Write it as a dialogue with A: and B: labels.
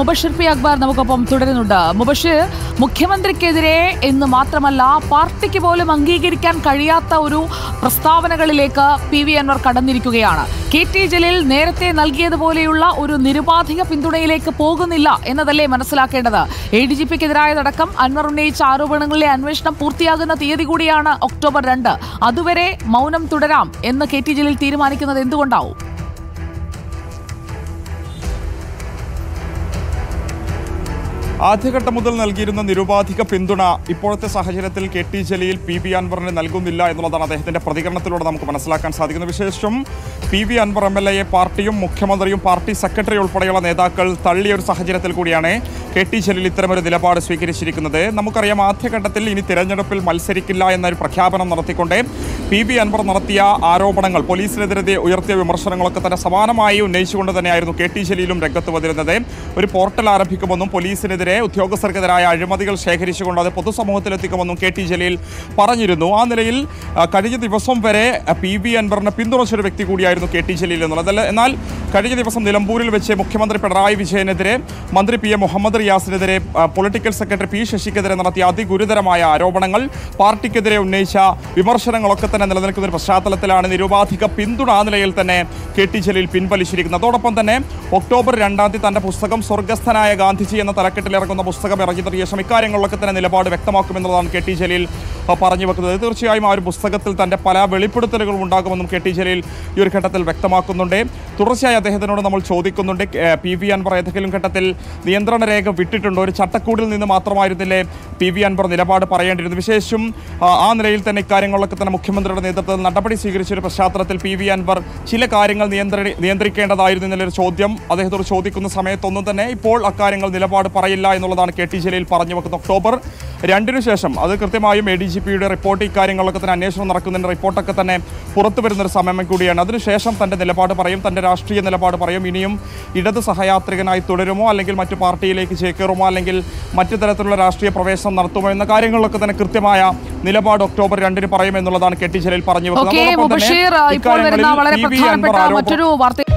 A: Mubashir P Akbar നമുക്കൊപ്പം തുടരുന്നുണ്ട്. മുബഷിർ, മുഖ്യമന്ത്രിക്കെതിരെ എന്ന് മാത്രമല്ല പാർട്ടിക്ക് പോലും അംഗീകരിക്കാൻ കഴിയാത്ത ഒരു പ്രസ്താവനകളിലേക്ക് PV അൻവർ കടന്നിരിക്കുകയാണ്. KT ജലീൽ നേരത്തെ നൽകിയതുപോലെയുള്ള ഒരു നിരുപാധിക പിന്തുണയിലേക്ക് പോകുന്നില്ല എന്നതല്ലേ മനസ്സിലാക്കേണ്ടത്. ADGPക്കെതിരായതടക്കം അൻവർ ഉന്നയിച്ച ആരോപണങ്ങളിലെ അന്വേഷണം പൂർത്തിയാകുന്ന തീയതി കൂടിയാണ് ഒക്ടോബർ 2. അതുവരെ മൗനം തുടരാം എന്ന് KT ജലീൽ തീരുമാനിക്കുന്നത് എന്തുകൊണ്ടാവും?
B: ആദ്യഘട്ടം മുതൽ നൽകിയിരുന്ന നിരുപാധിക പിന്തുണ ഇപ്പോഴത്തെ സാഹചര്യത്തിൽ KT ജലീൽ PV അൻവറിന് നൽകുന്നില്ല എന്നുള്ളതാണ് അദ്ദേഹത്തിന്റെ പ്രതികരണത്തിലൂടെ നമുക്ക് മനസ്സിലാക്കാൻ സാധിക്കുന്ന വിശേഷം. PV അൻവർ MLA പാർട്ടിയും മുഖ്യമന്ത്രിയും പാർട്ടി സെക്രട്ടറി ഉൾപ്പെടെയുള്ള നേതാക്കൾ തള്ളിയ ഒരു സാഹചര്യത്തിൽ കൂടിയാണ് KT ജലീൽ ഇത്തരമൊരു നിലപാട് സ്വീകരിച്ചിരിക്കുന്നത്. നമുക്കറിയാം, ആദ്യഘട്ടത്തിൽ ഇനി തിരഞ്ഞെടുപ്പിൽ മത്സരിക്കില്ല എന്നൊരു പ്രഖ്യാപനം നടത്തിക്കൊണ്ട് PV അൻവർ നടത്തിയ ആരോപണങ്ങൾ, പോലീസിനെതിരെ ഉയർത്തിയ വിമർശനങ്ങളൊക്കെ തന്നെ സമാനമായി ഉന്നയിച്ചുകൊണ്ട് തന്നെയായിരുന്നു KT ജലീലും രംഗത്ത് വന്നിരുന്നത്. ഒരു പോർട്ടൽ ആരംഭിക്കുമെന്നും പോലീസിനെതിരെ ഉദ്യോഗസ്ഥർക്കെതിരായ അഴിമതികൾ ശേഖരിച്ചുകൊണ്ട് അത് പൊതുസമൂഹത്തിലെത്തിക്കുമെന്നും KT ജലീൽ പറഞ്ഞിരുന്നു. ആ നിലയിൽ കഴിഞ്ഞ ദിവസം വരെ PV അൻവറിനെ പിന്തുണച്ചൊരു വ്യക്തി കൂടിയായിരുന്നു KT ജലീൽ എന്നുള്ളത്. എന്നാൽ കഴിഞ്ഞ ദിവസം നിലമ്പൂരിൽ വെച്ച് മുഖ്യമന്ത്രി പിണറായി വിജയനെതിരെ, മന്ത്രി PM മുഹമ്മദ് റിയാസിനെതിരെ, പൊളിറ്റിക്കൽ സെക്രട്ടറി P ശശിക്കെതിരെ നടത്തിയ അതിഗുരുതരമായ ആരോപണങ്ങൾ, പാർട്ടിക്കെതിരെ ഉന്നയിച്ച വിമർശനങ്ങളൊക്കെ തന്നെ നിലനിൽക്കുന്ന ഒരു പശ്ചാത്തലത്തിലാണ് നിരുപാധിക പിന്തുണ ആ നിലയിൽ തന്നെ KT ജലീൽ പിൻവലിച്ചിരിക്കുന്നത്. അതോടൊപ്പം തന്നെ ഒക്ടോബർ 2 തന്റെ പുസ്തകം സ്വർഗസ്ഥനായ ഗാന്ധിജി എന്ന തലക്കെട്ടിലിറങ്ങുന്ന പുസ്തകം ഇറങ്ങിയ ശേഷം ഇക്കാര്യങ്ങളിലൊക്കെ തന്നെ നിലപാട് വ്യക്തമാക്കുമെന്നുള്ളതാണ് KT ജലീൽ പറഞ്ഞു വെക്കുന്നത്. തീർച്ചയായും ആ ഒരു പുസ്തകത്തിൽ തന്റെ പല വെളിപ്പെടുത്തലുകളും ഉണ്ടാകുമെന്നും KT ജലീൽ ഈ ഒരു ഘട്ടത്തിൽ വ്യക്തമാക്കുന്നുണ്ട്. തുടർച്ചയായി അദ്ദേഹത്തിനോട് നമ്മൾ ചോദിക്കുന്നുണ്ട്, PV അൻവർ ഏതെങ്കിലും ഘട്ടത്തിൽ നിയന്ത്രണ രേഖ വിട്ടിട്ടുണ്ടോ? ഒരു ചട്ടക്കൂടിൽ നിന്ന് മാത്രമായിരുന്നില്ലേ PV അൻവർ നിലപാട് പറയേണ്ടിയിരുന്നു? വിശേഷം ആ നിലയിൽ തന്നെ ഇക്കാര്യങ്ങളൊക്കെ തന്നെ മുഖ്യമന്ത്രിയുടെ നേതൃത്വത്തിൽ നടപടി സ്വീകരിച്ചൊരു പശ്ചാത്തലത്തിൽ PV അൻവർ ചില കാര്യങ്ങൾ നിയന്ത്രിക്കേണ്ടതായിരുന്നു എന്നുള്ളൊരു ചോദ്യം അദ്ദേഹത്തോട് ചോദിക്കുന്ന സമയത്തൊന്നും തന്നെ ഇപ്പോൾ അക്കാര്യങ്ങൾ നിലപാട് പറയില്ല എന്നുള്ളതാണ് KT ജലീൽ പറഞ്ഞു വെക്കുന്നത്. ഒക്ടോബർ 2 ശേഷം അത് കൃത്യമായും ADGPയുടെ റിപ്പോർട്ട്, ഇക്കാര്യങ്ങളൊക്കെ തന്നെ അന്വേഷണം നടക്കുന്നതിൻ്റെ റിപ്പോർട്ടൊക്കെ തന്നെ പുറത്തു വരുന്നൊരു സമയം കൂടിയാണ്. അതിനുശേഷം തൻ്റെ നിലപാട് പറയും, തൻ്റെ രാഷ്ട്രീയ നിലപാട് പറയും. ഇനിയും ഇടത് സഹയാത്രികനായി തുടരുമോ, അല്ലെങ്കിൽ മറ്റു പാർട്ടിയിലേക്ക് ചേക്കേറുമോ, അല്ലെങ്കിൽ മറ്റു തരത്തിലുള്ള രാഷ്ട്രീയ പ്രവേശനം നടത്തുമോ എന്ന കാര്യങ്ങളിലൊക്കെ തന്നെ കൃത്യമായ നിലപാട് ഒക്ടോബർ 2 പറയുമെന്നുള്ളതാണ് KT ജലീൽ പറഞ്ഞു വെക്കുന്നത്.
A: മറ്റൊരു വാർത്ത